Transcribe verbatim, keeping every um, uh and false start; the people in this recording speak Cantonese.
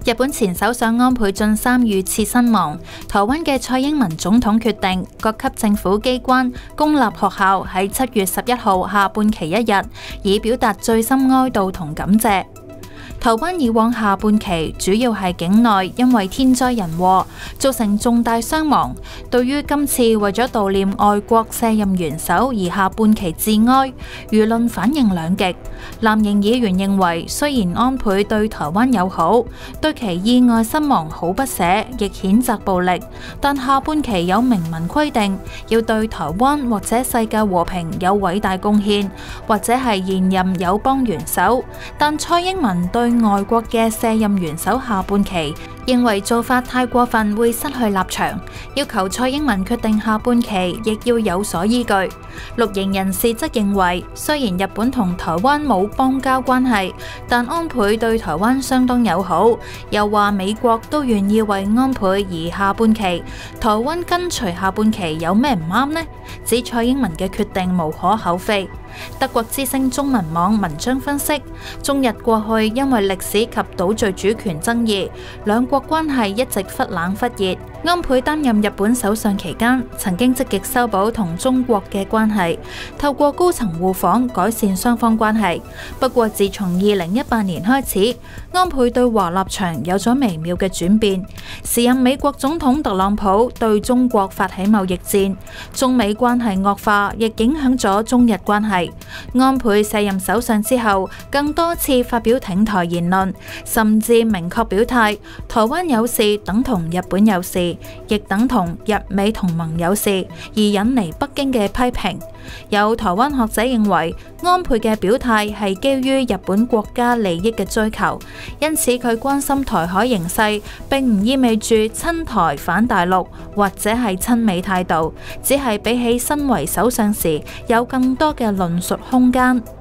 日本前首相安倍晉三遇刺身亡，台灣嘅蔡英文總統決定各級政府機關、公立學校喺七月十一號下半旗一日，以表達最深哀悼同感謝。台灣以往下半旗主要係境內因為天災人禍造成重大傷亡，對於今次為咗悼念外國卸任元首而下半旗致哀，輿論反應兩極。藍營議員認為，雖然安倍對台灣友好，對其意外身亡好不捨，亦譴責暴力，但下半旗有明文規定，要對台灣或者世界和平有偉大貢獻，或者係現任友邦元首。但蔡英文對外國嘅卸任元首下半旗，認為做法太過分，會失去立場，要求蔡英文決定下半旗，亦要有所依據。綠營人士則認為，雖然日本同台灣冇邦交關係，但安倍對台灣相當友好，又話美國都願意為安倍而下半旗，台灣跟隨下半旗有咩唔啱呢？指蔡英文嘅決定無可厚非。德國之聲中文網文章分析，中日過去因為歷史及島嶼主權爭議，兩國關係一直忽冷忽熱。安倍擔任日本首相期間，曾經積極修補同中國嘅關係，透過高層互訪改善雙方關係。不過，自從二零一八年開始，安倍對華立場有咗微妙嘅轉變。時任美國總統特朗普對中國發起貿易戰，中美關係惡化，亦影響咗中日關係。安倍卸任首相之後，更多次發表挺台言論，甚至明確表態，台灣有事等同日本有事，亦等同日美同盟有事，而引嚟北京嘅批評。有台灣學者認為，安倍嘅表態係基於日本國家利益嘅追求，因此佢關心台海形勢，並唔意味住親台反大陸或者係親美態度，只係比起身為首相時有更多嘅論述空間。